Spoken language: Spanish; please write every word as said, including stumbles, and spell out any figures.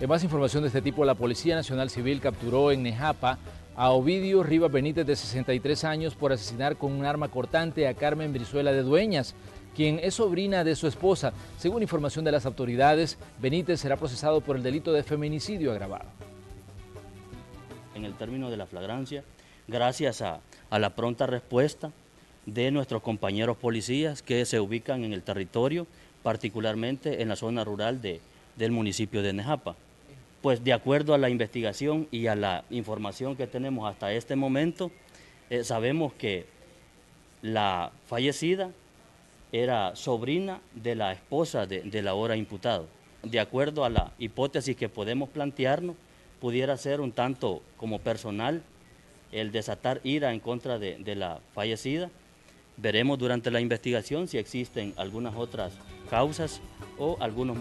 En más información de este tipo, la Policía Nacional Civil capturó en Nejapa a Ovidio Rivas Benítez, de sesenta y tres años, por asesinar con un arma cortante a Carmen Brizuela de Dueñas, quien es sobrina de su esposa. Según información de las autoridades, Benítez será procesado por el delito de feminicidio agravado. En el término de la flagrancia, gracias a, a la pronta respuesta de nuestros compañeros policías que se ubican en el territorio, particularmente en la zona rural de, del municipio de Nejapa. Pues de acuerdo a la investigación y a la información que tenemos hasta este momento, eh, sabemos que la fallecida era sobrina de la esposa de, del ahora imputado. De acuerdo a la hipótesis que podemos plantearnos, pudiera ser un tanto como personal el desatar ira en contra de, de la fallecida. Veremos durante la investigación si existen algunas otras causas o algunos